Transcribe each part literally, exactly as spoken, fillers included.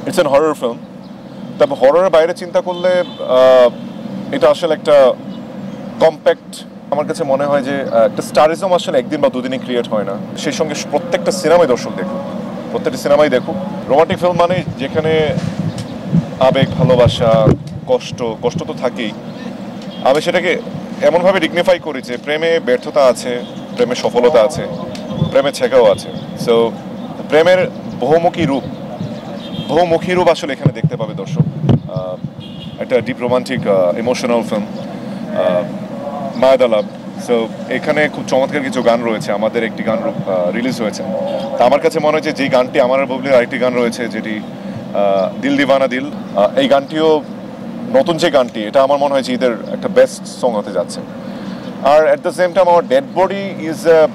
It's an horror film. তবে হররের বাইরে চিন্তা করলে এটা আসলে একটা কম্প্যাক্ট, আমার কাছে মনে হয় যে একটা স্টারিজম আসলে একদিন বা দুদিনে ক্রিয়েট হয় না। সেই সঙ্গে প্রত্যেকটা সিনেমাই দর্শক দেখুক, প্রত্যেকটা সিনেমাই দেখুক। রোমান্টিক ফিল্ম মানে যেখানে আবেগ, ভালোবাসা, কষ্ট কষ্ট তো থাকেই। আমি সেটাকে এমনভাবে ডিগনিফাই করি যে প্রেমে ব্যর্থতা আছে, প্রেমে সফলতা আছে, প্রেমে ছেঁকাও আছে। সো প্রেমের বহুমুখী রূপ বহুমুখী রূপ আসলে এখানে দেখতে পাবে দর্শক। একটা ডিপ রোমান্টিক ইমোশনাল ফিল্ম, মায়াদালাভ। সো এখানে খুব চমৎকার কিছু গান রয়েছে। আমাদের একটি গান রিলিজ হয়েছে, তা আমার কাছে মনে হয় যে যেই গানটি আমার ববলির আরেকটি গান রয়েছে যেটি দিল দিওয়ানা দিল, এই গানটিও নতুন যে গানটি, এটা আমার মনে হয় যে ঈদের একটা বেস্ট সং হতে যাচ্ছে। আর অ্যাট দ্য সেম টাইম আমার dead body is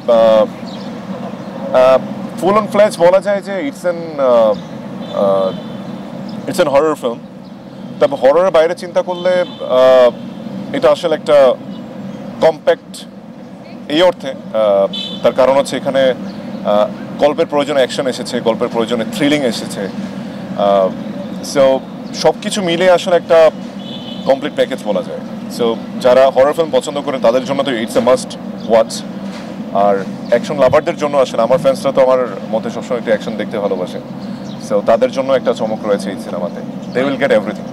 full on flash বলা যায় যে it's an it's an horror film. তবে হররের বাইরে চিন্তা করলে এটা আসলে একটা কম্প্যাক্ট এই অর্থে, তার কারণ হচ্ছে এখানে গল্পের প্রয়োজনে অ্যাকশন এসেছে, গল্পের প্রয়োজনে থ্রিলিং এসেছে। সো সব কিছু মিলে আসলে একটা কমপ্লিট প্যাকেজ বলা যায়। সো যারা হরর ফিল্ম পছন্দ করেন তাদের জন্য তো ইটস এ মাস্ট ওয়াচ। আর অ্যাকশন লাভারদের জন্য আসলে আমার ফ্যান্সরা তো আমার মতে সবসময় একটু অ্যাকশন দেখতে ভালোবাসে। সো তাদের জন্য একটা চমক রয়েছে এই সিনেমাতে। They will get everything.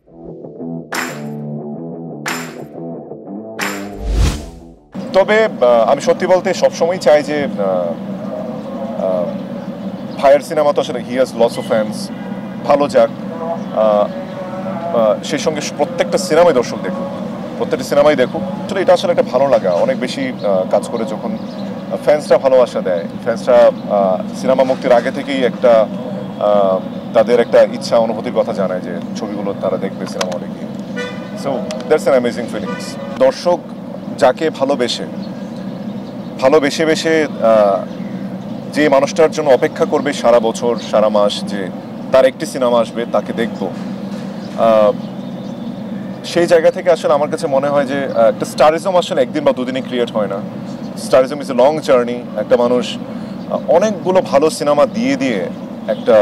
তবে আমি সত্যি বলতে সবসময় চাই যে ভাইয়ের সিনেমা তো আসলে he has lots of fans, ভালো যাক। সেই সঙ্গে প্রত্যেকটা সিনেমাই দর্শক দেখুক, প্রত্যেকটা সিনেমাই দেখুক। আসলে এটা আসলে একটা ভালো লাগা অনেক বেশি কাজ করে যখন ফ্যান্সরা ভালোবাসা দেয়। ফ্যান্সরা সিনেমা মুক্তির আগে থেকেই একটা তাদের একটা ইচ্ছা অনুভূতির কথা জানায় যে ছবিগুলো তারা দেখবে সিনেমা হলে গিয়ে। So that's an amazing feelings. দর্শক যাকে ভালোবেসে ভালোবেসে বেসে যে মানুষটার জন্য অপেক্ষা করবে সারা বছর সারা মাস যে তার একটি সিনেমা আসবে তাকে দেখব, সেই জায়গা থেকে আসলে আমার কাছে মনে হয় যে একটা স্টারিজম আসলে একদিন বা দুদিনে ক্রিয়েট হয় না। Starism is a long journey. একটা মানুষ অনেকগুলো ভালো সিনেমা দিয়ে দিয়ে একটা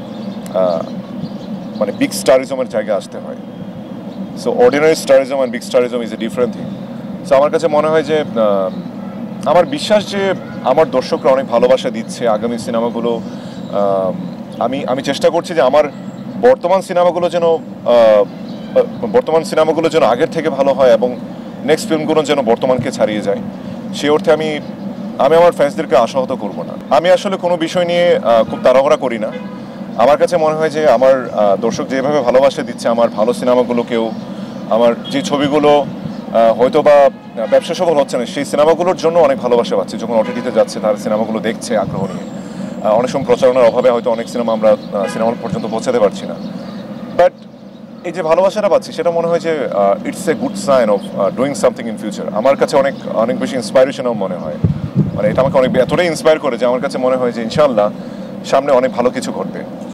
মানে বিগ স্টারিজমের জায়গায় আসতে হয়। So ordinary starism and big starism is a different thing. So আমার কাছে মনে হয় যে আমার বিশ্বাস যে আমার দর্শকরা অনেক ভালোবাসা দিচ্ছে আগামী সিনেমাগুলো। আমি আমি চেষ্টা করছি যে আমার বর্তমান সিনেমাগুলো যেন বর্তমান সিনেমাগুলো যেন আগের থেকে ভালো হয় এবং নেক্সট ফিল্মগুলো যেন বর্তমানকে ছাড়িয়ে যায়। সেই অর্থে আমি আমি আমার ফ্যান্সদেরকে আশাহত করব না। আমি আসলে কোনো বিষয় নিয়ে খুব তাড়াহুড়া করি না। আমার কাছে মনে হয় যে আমার দর্শক যেভাবে ভালোবাসা দিচ্ছে আমার ভালো সিনেমাগুলোকেও, আমার যে ছবিগুলো হয়তো বা ব্যবসা সফল হচ্ছে না সেই সিনেমাগুলোর জন্য অনেক ভালোবাসা পাচ্ছে। যখন ওটিটিতে যাচ্ছে তার সিনেমাগুলো দেখছে আগ্রহ নিয়ে। অনেক সময় প্রচারণার অভাবে হয়তো অনেক সিনেমা আমরা সিনেমা পর্যন্ত পৌঁছাতে পারছি না, বাট এই যে ভালোবাসাটা পাচ্ছি সেটা মনে হয় যে it's a good sign of doing something in future. আমার কাছে অনেক অনেক বেশি ইন্সপাইরেশনও মনে হয়। মানে এটা আমাকে অনেক এতটাই ইন্সপায়ার করে যে আমার কাছে মনে হয় যে ইনশাআল্লাহ সামনে অনেক ভালো কিছু ঘটবে।